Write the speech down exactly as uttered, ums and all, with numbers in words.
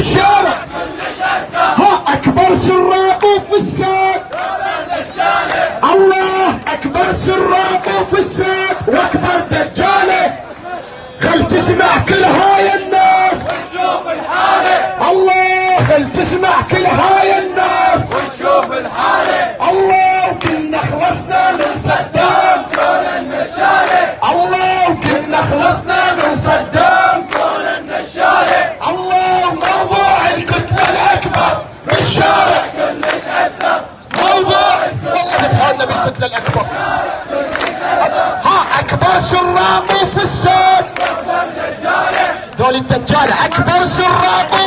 الشارع. ها اكبر سراق في الساد، الله اكبر سراق في الساد واكبر دجاله. خل تسمع كل هاي الناس ونشوف الحالة، الله خل تسمع كل هاي الناس ونشوف الحالة. الله وكنا خلصنا من صدام كون النشالة، الله وكنا خلصنا من صدام كون النشالة. الله موضوع الكتلة الأكبر بالشارع كلش عذب، موضوع والله بحالنا بالكتلة الأكبر. ها أكبر سراق في الساد ذول الدجال أكبر سراق